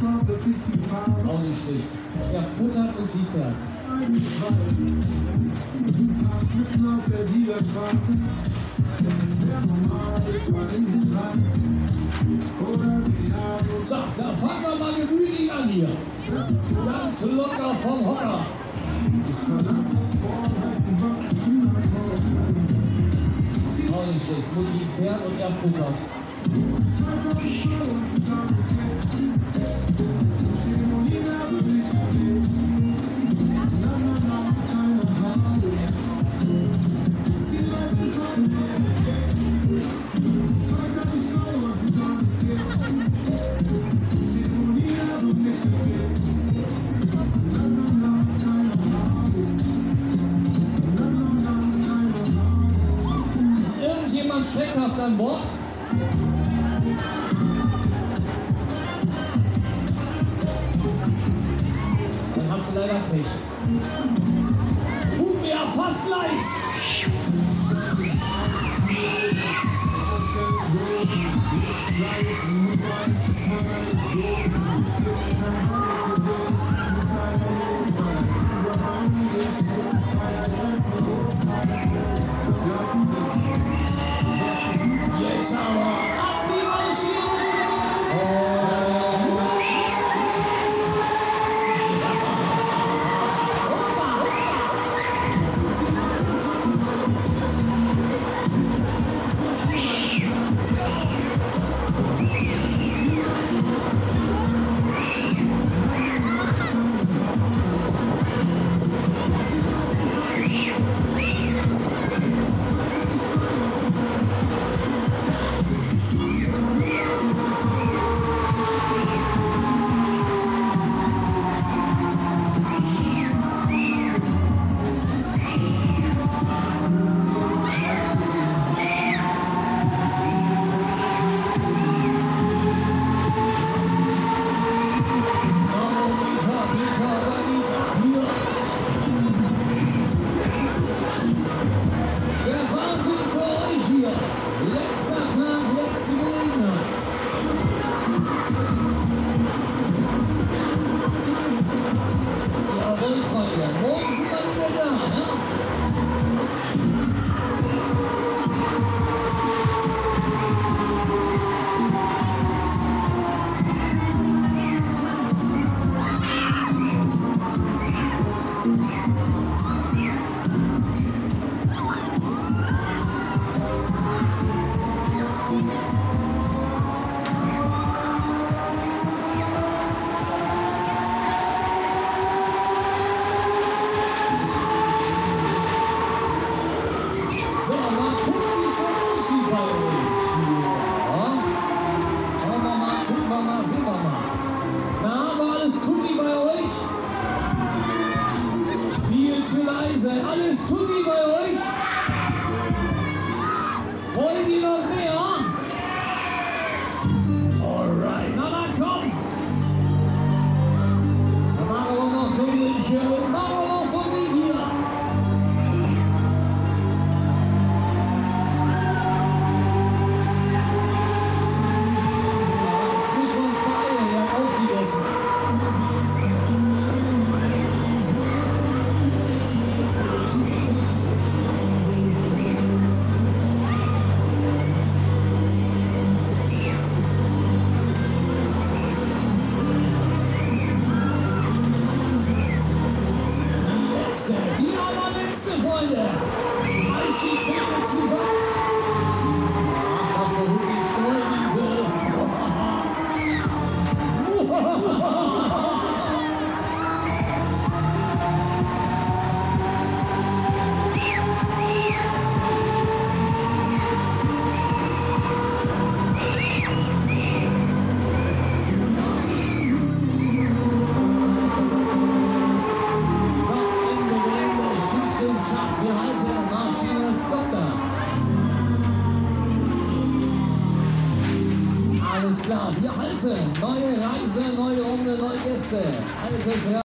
drauf, dass ich sie fahre. Auch nicht schlecht. Er futtert und sie fährt. Du parkst mitten auf der Siegerstraße. Das wäre normal, ich war in dich rein. Oder wir haben uns. So, da fangen wir mal gemütlich an hier. Das ist so. Ganz locker vom Hocker. Ich verlass das Wort, weißt du was? Auch nicht schlecht. Mutti fährt und er futtert. Ist irgendjemand schreckhaft an Bord? Dann hast du leider Pech. Tut mir ja fast leid. Jetzt aber ab die Maschine! Alles tutti bei euch? Wollen die noch mehr? Alright, na dann komm! Dann machen wir noch so ein Wünschen und machen wir noch so ein Ding hier. Jetzt müssen wir uns beeilen, wir haben aufgegessen. Die allerletzte, Freunde! Reiß die Zähne zusammen! Ach, verrückt die Schleunige! Wir halten Maschine Stocker. Alles klar, wir halten. Neue Reise, neue Runde, neue Gäste. Altes